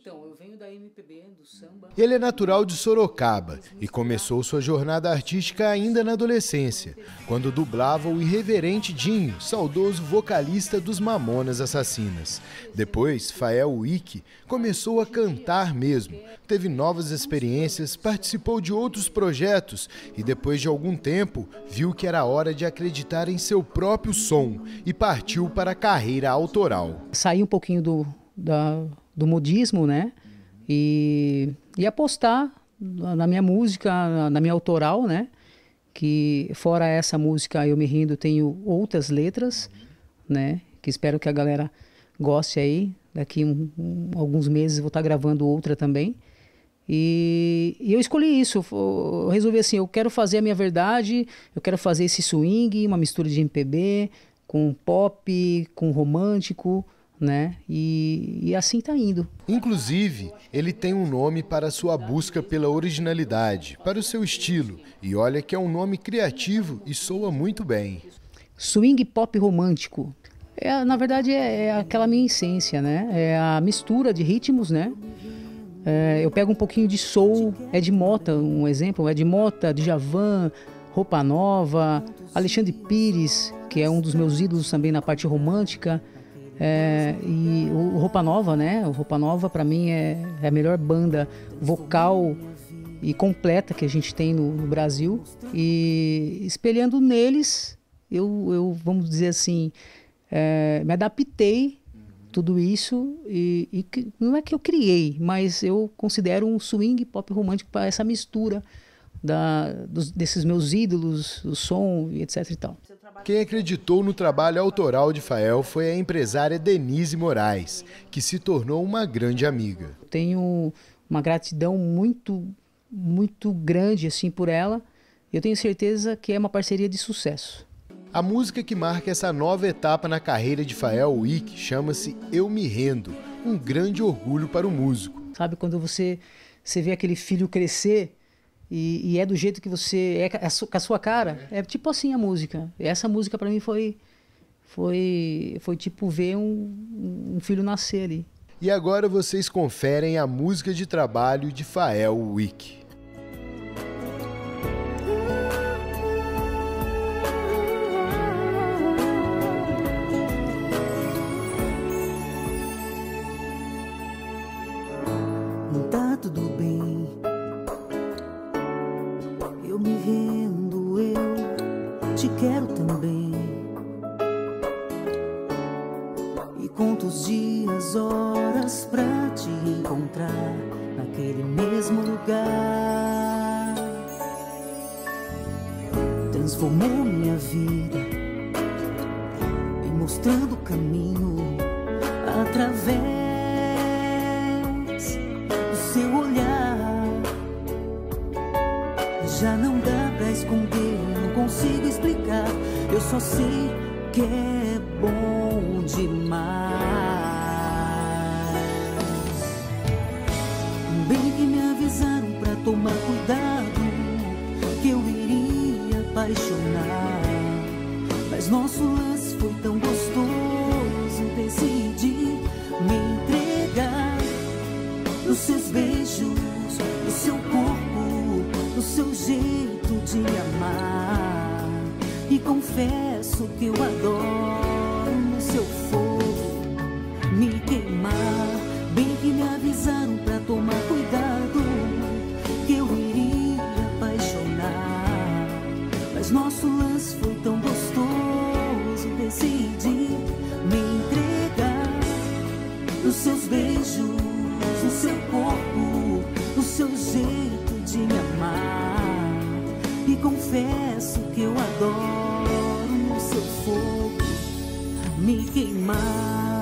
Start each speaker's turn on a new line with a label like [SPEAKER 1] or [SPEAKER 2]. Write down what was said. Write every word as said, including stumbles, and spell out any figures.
[SPEAKER 1] Então, eu venho da M P B, do samba.
[SPEAKER 2] Ele é natural de Sorocaba e começou sua jornada artística ainda na adolescência, quando dublava o irreverente Dinho, saudoso vocalista dos Mamonas Assassinas. Depois, Fael Wick começou a cantar mesmo. Teve novas experiências, participou de outros projetos e depois de algum tempo, viu que era hora de acreditar em seu próprio som e partiu para a carreira autoral.
[SPEAKER 1] Saí um pouquinho do, da, do modismo, né? E, e apostar na minha música, na, na minha autoral, né? Que fora essa música Eu Me Rindo, tenho outras letras, né? Que espero que a galera goste aí. Daqui um, um, alguns meses vou estar gravando outra também. E, e eu escolhi isso, eu resolvi assim, eu quero fazer a minha verdade, eu quero fazer esse swing, uma mistura de M P B, com pop, com romântico, né? E, e assim tá indo.
[SPEAKER 2] Inclusive, ele tem um nome para sua busca pela originalidade, para o seu estilo. E olha que é um nome criativo e soa muito bem.
[SPEAKER 1] Swing pop romântico. É, na verdade é, é aquela minha essência, né? É a mistura de ritmos, né? É, eu pego um pouquinho de soul, Ed Mota, um exemplo, Ed Mota, Djavan, Roupa Nova, Alexandre Pires, que é um dos meus ídolos também na parte romântica, é, e o Roupa Nova, né? O Roupa Nova para mim é, é a melhor banda vocal e completa que a gente tem no, no Brasil, e espelhando neles, eu, eu vamos dizer assim, é, me adaptei tudo isso, e, e não é que eu criei, mas eu considero um swing pop romântico para essa mistura da, dos, desses meus ídolos, o som, etc e tal.
[SPEAKER 2] Quem acreditou no trabalho autoral de Fael foi a empresária Denise Moraes, que se tornou uma grande amiga.
[SPEAKER 1] Tenho uma gratidão muito, muito grande assim, por ela. Eu tenho certeza que é uma parceria de sucesso.
[SPEAKER 2] A música que marca essa nova etapa na carreira de Fael Wick chama-se Eu Me Rendo, um grande orgulho para o músico.
[SPEAKER 1] Sabe, quando você, você vê aquele filho crescer e, e é do jeito que você é, com a sua cara, é tipo assim a música. Essa música para mim foi, foi, foi tipo ver um, um filho nascer ali.
[SPEAKER 2] E agora vocês conferem a música de trabalho de Fael Wick.
[SPEAKER 3] Tá tudo bem, eu me rendo, eu te quero também. E conto os dias, horas pra te encontrar naquele mesmo lugar. Transformou minha vida, me mostrando o caminho através seu olhar. Já não dá pra esconder, não consigo explicar. Eu só sei que é bom demais. Bem que me avisaram pra tomar cuidado, que eu iria apaixonar. Mas nosso lance foi tão gostoso, decidi me entregar nos seus beijos, no seu corpo, no seu jeito de amar. E confesso que eu adoro no seu fogo me queimar. Bem que me avisaram pra tomar cuidado, que eu iria apaixonar. Mas nosso lance foi tão gostoso, decidi me entregar nos seus beijos, no seu corpo, no seu jeito de me amar. E confesso que eu adoro no seu fogo me queimar.